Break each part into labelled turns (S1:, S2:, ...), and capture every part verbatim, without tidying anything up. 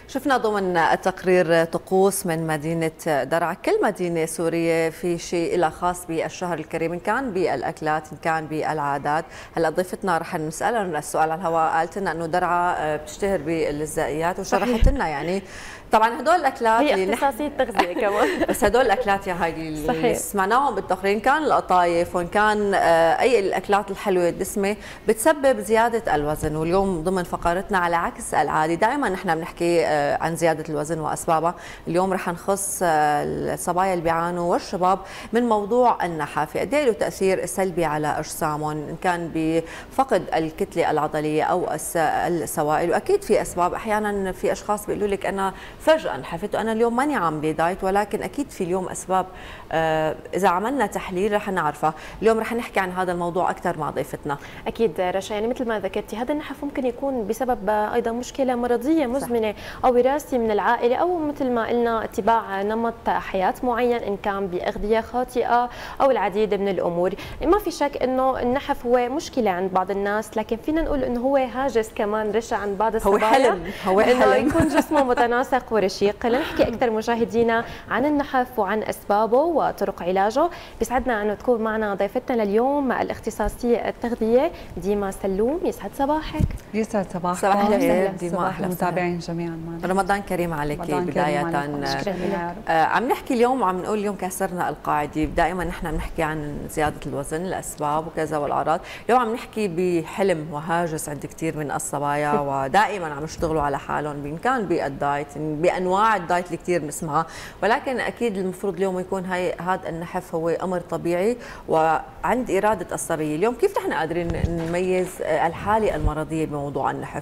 S1: شفنا ضمن التقرير طقوس من مدينة درعا. كل مدينة سورية في شيء لها خاص بالشهر الكريم، إن كان بالأكلات إن كان بالعادات. هلا ضيفتنا رح نسألها السؤال على الهواء، قالت لنا إنه درعا بتشتهر بالغذائيات وشرحت لنا يعني طبعا هدول الاكلات
S2: هي اللي اختصاصيه تغذيه كمان
S1: بس هدول الاكلات يا هاي اللي سمعناهم بالتقرير، كان القطايف وان كان اي الاكلات الحلوه الدسمه بتسبب زياده الوزن. واليوم ضمن فقرتنا على عكس العادي، دائما نحن بنحكي عن زياده الوزن واسبابها، اليوم رح نخص الصبايا اللي بيعانوا والشباب من موضوع النحافه، قد ايه له تاثير سلبي على اجسامهم، ان كان بفقد الكتله العضليه او السوائل. واكيد في اسباب، احيانا في اشخاص بيقولوا لك انا فجأة انحفت وأنا اليوم ماني عاملة دايت، ولكن أكيد في اليوم أسباب آه إذا عملنا تحليل رح نعرفها. اليوم رح نحكي عن هذا الموضوع أكثر مع ضيفتنا.
S2: أكيد رشا، يعني مثل ما ذكرتي هذا النحف ممكن يكون بسبب أيضا مشكلة مرضية مزمنة أو وراثي من العائلة، أو مثل ما قلنا اتباع نمط حياة معين إن كان بأغذية خاطئة أو العديد من الأمور. ما في شك إنه النحف هو مشكلة عند بعض الناس، لكن فينا نقول إنه هو هاجس كمان رشا عند بعض الصبايا،
S1: هو حلم هو
S2: إنه
S1: حلم
S2: يكون جسمه متناسق ورشيق. لنحكي أكثر مشاهدينا عن النحف وعن أسبابه وطرق علاجه. بيسعدنا أنه تكون معنا ضيفتنا لليوم الاختصاصية التغذية ديما سلوم. يسعد صباحك.
S3: يسعد صباحك.
S1: صباح الخير ديما،
S3: أهلا المتابعين جميعا معنا.
S1: رمضان كريم عليك بداية.
S2: شكرا.
S1: عم نحكي اليوم وعم نقول اليوم كسرنا القاعدة، دائما نحن بنحكي عن زيادة الوزن، الأسباب وكذا والأعراض. اليوم عم نحكي بحلم وهاجس عند كثير من الصبايا ودائما عم يشتغلوا على حالهم، إن كان بالدايت بانواع الدايت اللي كثير بنسمعها، ولكن اكيد المفروض اليوم يكون هي هذا النحف هو امر طبيعي وعند اراده الصبيه. اليوم كيف نحن قادرين نميز الحاله المرضيه بموضوع النحف؟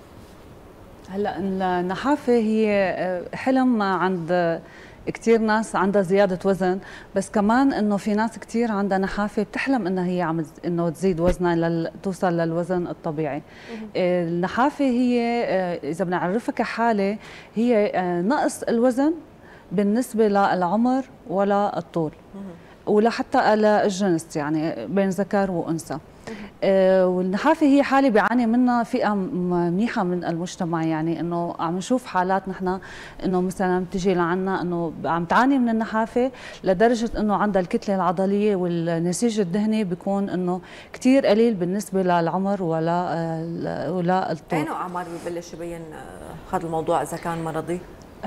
S3: هلا النحافه هي حلم عند كثير ناس عندها زياده وزن، بس كمان انه في ناس كثير عندها نحافه بتحلم انها هي عم انه تزيد وزنها لتوصل للوزن الطبيعي. النحافه هي اذا بنعرفها كحاله هي نقص الوزن بالنسبه للعمر ولا الطول ولا حتى الجنس، يعني بين ذكر وانثى. آه والنحافه هي حاله بيعاني منها فئه منيحه من المجتمع، يعني انه عم نشوف حالات نحن انه مثلا بتجي لعنا انه عم تعاني من النحافه لدرجه انه عندها الكتله العضليه والنسيج الدهني بيكون انه كثير قليل بالنسبه للعمر ولا آه ولا الطول.
S1: اي اعمار ببلش يبين هذا الموضوع اذا كان مرضي؟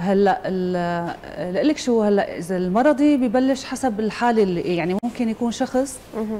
S3: هلا لك شو هلا اذا المرضي ببلش حسب الحاله، اللي يعني ممكن يكون شخص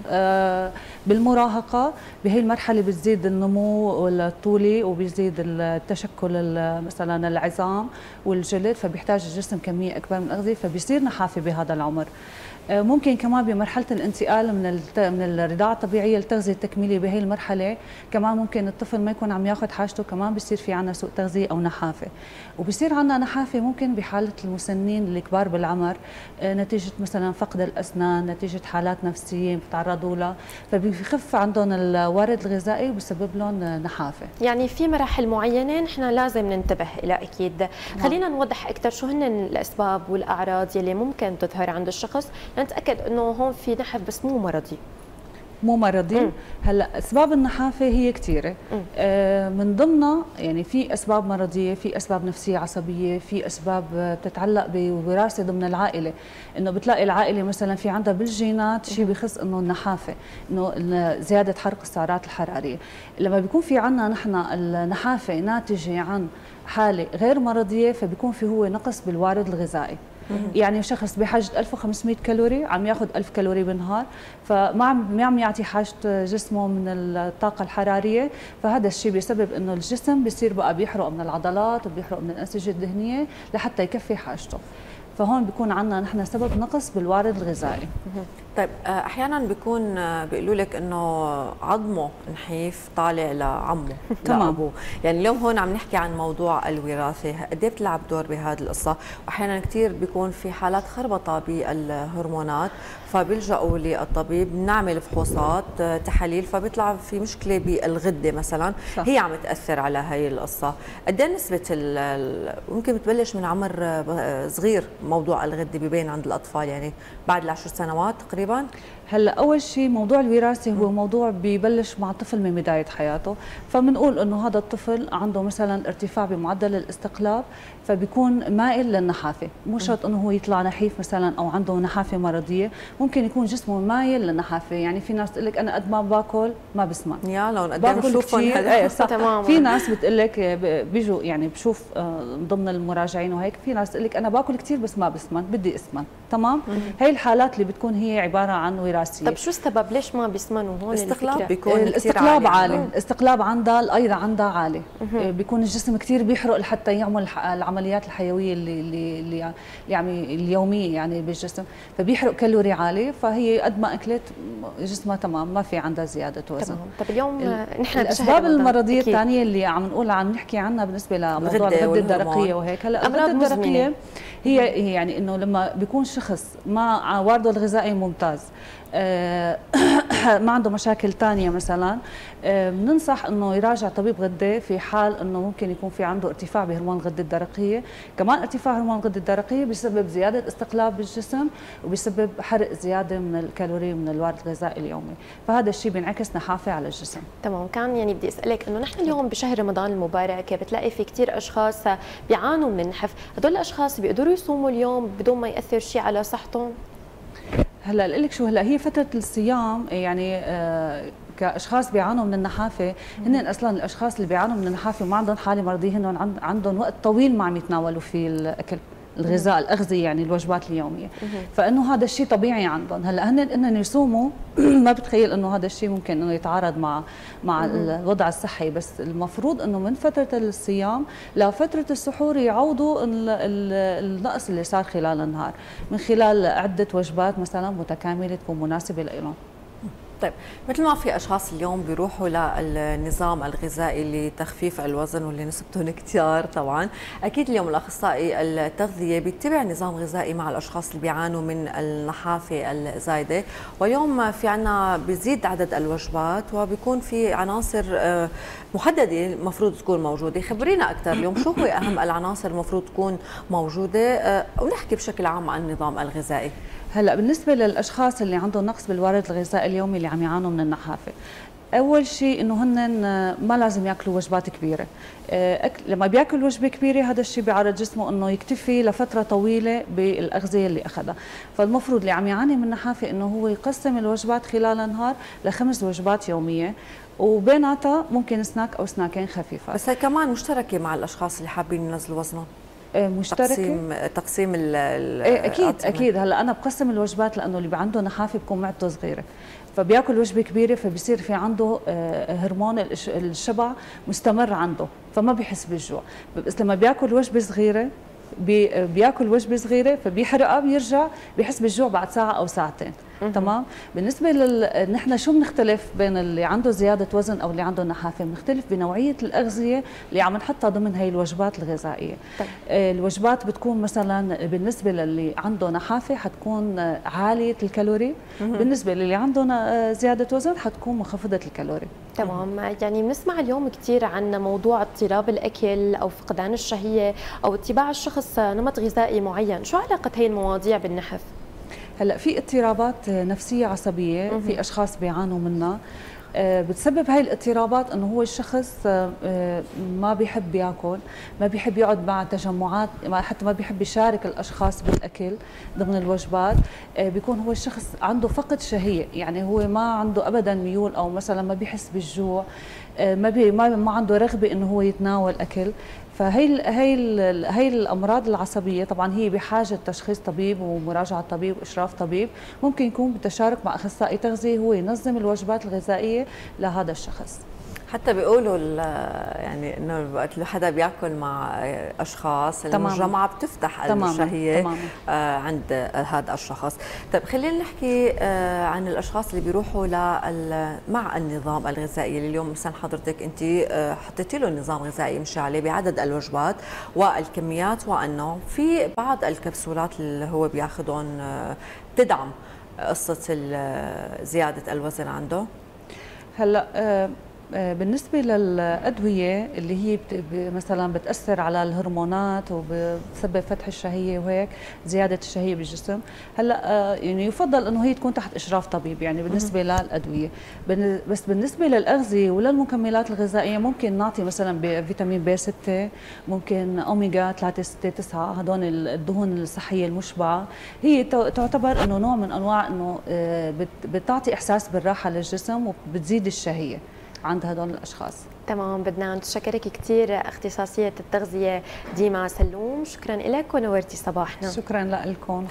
S3: آه بالمراهقه بهي المرحله بتزيد النمو الطولي وبيزيد التشكل مثلا العظام والجلد، فبيحتاج الجسم كميه اكبر من الاغذيه فبيصير نحافه بهذا العمر. ممكن كمان بمرحله الانتقال من من الرضاعه الطبيعيه للتغذيه التكميليه بهي المرحله كمان ممكن الطفل ما يكون عم ياخذ حاجته، كمان بصير في عندنا سوء تغذيه او نحافه. وبصير عندنا نحافه ممكن بحاله المسنين الكبار بالعمر نتيجه مثلا فقد الاسنان، نتيجه حالات نفسيه بيتعرضوا لها، فبيخف عندهم الوارد الغذائي وبسبب لهم نحافه.
S2: يعني في مراحل معينه نحن لازم ننتبه لها اكيد. خلينا نوضح اكثر شو هن الاسباب والاعراض يلي ممكن تظهر عند الشخص لنتاكد انه هون في نحف بس مو مرضي.
S3: مو مرضي. مم. هلا اسباب النحافه هي كثيره، آه من ضمنها يعني في اسباب مرضيه، في اسباب نفسيه عصبيه، في اسباب بتتعلق بوراثه ضمن العائله، انه بتلاقي العائله مثلا في عندها بالجينات شيء بخص انه النحافه، انه زياده حرق السعرات الحراريه. لما بيكون في عندنا نحن النحافه ناتجه عن حاله غير مرضيه فبيكون في هو نقص بالوارد الغذائي. يعني شخص بحاجه ألف وخمسمئة كالوري عم ياخذ ألف كالوري بالنهار، فما عم ما عم يعطي حاجه جسمه من الطاقه الحراريه، فهذا الشيء بيسبب انه الجسم بيصير بقى بيحرق من العضلات وبيحرق من الانسجه الدهنيه لحتى يكفي حاجته. فهون بيكون عندنا نحن سبب نقص بالوارد الغذائي.
S1: طيب احيانا بيكون بيقولوا لك انه عظمه نحيف طالع لعمه لابوه، يعني اليوم هون عم نحكي عن موضوع الوراثه، قد ايه بتلعب دور بهذه القصه؟ واحيانا كثير بيكون في حالات خربطه بالهرمونات فبيلجأوا للطبيب، بنعمل فحوصات تحاليل فبيطلع في مشكله بالغده مثلا صح. هي عم تاثر على هي القصه. قد ايه نسبه ممكن بتبلش من عمر صغير موضوع الغده ببين عند الاطفال يعني بعد العشر سنوات تقريبا؟
S3: هلا اول شيء موضوع الوراثه هو موضوع ببلش مع الطفل من بدايه حياته، فبنقول انه هذا الطفل عنده مثلا ارتفاع بمعدل الاستقلاب فبيكون مائل للنحافه، مو شرط انه هو يطلع نحيف مثلا او عنده نحافه مرضيه، ممكن يكون جسمه مايل للنحافه، يعني في ناس تقول لك انا قد ما باكل ما بسمن.
S1: يا لو قد ايه بنشوفهم
S3: ايه صح. تمام. في ناس بتقول لك بيجوا يعني بشوف ضمن المراجعين وهيك، في ناس تقول لك انا باكل كثير بس ما بسمن، بدي اسمن، تمام؟ هي الحالات اللي بتكون هي عباره عن وراثيه.
S2: طب شو السبب ليش ما بيسمنوا هون؟
S1: الاستقلاب بيكون
S3: الاستقلاب عالي, عالي. الاستقلاب عندها الايض عندها عالي، بيكون الجسم كثير بيحرق لحتى يعمل العمليات الحيويه اللي اللي اللي يعني اليوميه يعني بالجسم، فبيحرق كالوري عالي، فهي قد ما اكلت جسمها تمام ما في عندها زياده وزن.
S2: تمام. طب اليوم نحن
S3: الاسباب المرضيه الثانيه اللي عم نقول عم نحكي عنها بالنسبه لموضوع الغده الدرقيه وهيك، هلا الغده الدرقيه هي يعني انه لما بيكون شخص ما وارده الغذائي ممتاز ما عنده مشاكل ثانيه مثلا، بننصح انه يراجع طبيب غده في حال انه ممكن يكون في عنده ارتفاع بهرمون الغده الدرقيه، كمان ارتفاع هرمون الغده الدرقيه بيسبب زياده استقلاب بالجسم وبيسبب حرق زياده من الكالوري من الوارد الغذائي اليومي، فهذا الشيء بينعكس نحافه على الجسم.
S2: تمام. كان يعني بدي اسالك انه نحن اليوم بشهر رمضان المبارك بتلاقي في كثير اشخاص بيعانوا من النحف، هدول الاشخاص بيقدروا يصوموا اليوم بدون ما ياثر شيء على صحتهم؟
S3: هلا اقول لك شو، هلا هي فتره الصيام يعني آه كاشخاص بيعانوا من النحافه، هن اصلا الاشخاص اللي بيعانوا من النحافه وما عندهم حاله مرضيه هن عندهم وقت طويل ما عم يتناولوا فيه الاكل الغذاء الاغذيه يعني الوجبات اليوميه، فانه هذا الشيء طبيعي عندهم. هلا هن انهم يصوموا ما بتخيل انه هذا الشيء ممكن انه يتعارض مع مع الوضع الصحي، بس المفروض انه من فتره الصيام لفتره السحور يعوضوا النقص اللي صار خلال النهار من خلال عده وجبات مثلا متكامله تكون مناسبه لهم.
S1: طيب مثل ما في اشخاص اليوم بيروحوا للنظام الغذائي لتخفيف الوزن واللي نسبتهم كثير طبعا، اكيد اليوم الاخصائي التغذيه بيتبع نظام غذائي مع الاشخاص اللي بيعانوا من النحافه الزايده، واليوم في عنا بيزيد عدد الوجبات وبيكون في عناصر محدده المفروض تكون موجوده، خبرينا اكثر اليوم شو هو اهم العناصر المفروض تكون موجوده ونحكي بشكل عام عن النظام الغذائي.
S3: هلا بالنسبه للاشخاص اللي عندهم نقص بالوارد الغذائي اليومي اللي عم يعانوا من النحافه، اول شيء انه هن ما لازم ياكلوا وجبات كبيره، أكل لما بياكل وجبه كبيره هذا الشيء بيعرض جسمه انه يكتفي لفتره طويله بالاغذيه اللي اخذها، فالمفروض اللي عم يعاني من النحافه انه هو يقسم الوجبات خلال النهار لخمس وجبات يوميه، وبيناتها ممكن سناك او سناكين خفيفات.
S1: بس هي كمان مشتركه مع الاشخاص اللي حابين ينزلوا وزنهم.
S3: مشتركه
S1: تقسيم تقسيم ال
S3: اكيد الأطعمة. اكيد هلا انا بقسم الوجبات لانه اللي عنده نحافه بكون معدته صغيره، فبياكل وجبه كبيره فبصير في عنده هرمون الشبع مستمر عنده فما بيحس بالجوع، بس لما بياكل وجبه صغيره بي بياكل وجبه صغيره فبيحرقها بيرجع بيحس بالجوع بعد ساعه او ساعتين. تمام. بالنسبه لل نحن شو بنختلف بين اللي عنده زياده وزن او اللي عنده نحافه؟ بنختلف بنوعيه الاغذيه اللي عم نحطها ضمن هي الوجبات الغذائيه. طيب. الوجبات بتكون مثلا بالنسبه للي عنده نحافه حتكون عاليه الكالوري، بالنسبه للي عنده زياده وزن حتكون منخفضه الكالوري.
S2: تمام. يعني بنسمع اليوم كثير عن موضوع اضطراب الاكل او فقدان الشهيه او اتباع الشخص نمط غذائي معين، شو علاقه هي المواضيع بالنحف؟
S3: هلا في اضطرابات نفسيه عصبيه في اشخاص بيعانوا منها، بتسبب هاي الاضطرابات انه هو الشخص ما بيحب ياكل، ما بيحب يقعد مع تجمعات، حتى ما بيحب يشارك الاشخاص بالاكل ضمن الوجبات، بيكون هو الشخص عنده فقد شهيه، يعني هو ما عنده ابدا ميول او مثلا ما بيحس بالجوع، ما بي ما عنده رغبه انه هو يتناول اكل، فهي هي هي الامراض العصبيه طبعا هي بحاجه تشخيص طبيب ومراجعه طبيب واشراف طبيب، ممكن يكون بالتشارك مع اخصائي تغذيه هو ينظم الوجبات الغذائيه لهذا الشخص.
S1: حتى بيقولوا يعني انه وقت حدا بياكل مع اشخاص الجمعه بتفتح الشهيه عند هذا الشخص. طيب خلينا نحكي عن الاشخاص اللي بيروحوا مع النظام الغذائي اللي اليوم مثلا حضرتك انت حطيتي له نظام غذائي يمشي عليه بعدد الوجبات والكميات والنوع، في بعض الكبسولات اللي هو بياخذهم بتدعم قصه زياده الوزن عنده؟
S3: هلا بالنسبة للأدوية اللي هي بت... مثلا بتأثر على الهرمونات وبتسبب فتح الشهية وهيك زيادة الشهية بالجسم، هلا يعني يفضل انه هي تكون تحت إشراف طبيب يعني بالنسبة للأدوية. بس بالنسبة للأغذية وللمكملات الغذائية ممكن نعطي مثلا فيتامين بي ستة، ممكن أوميجا ثلاثة ستة تسعة، هدول الدهون الصحية المشبعة، هي تعتبر انه نوع من انواع انه بتعطي إحساس بالراحة للجسم وبتزيد الشهية عند هدول الاشخاص.
S2: تمام، بدنا نتشكرك كثير اختصاصيه التغذيه ديما سلوم، شكرا لك ونورتي صباحنا.
S3: شكرا لكم.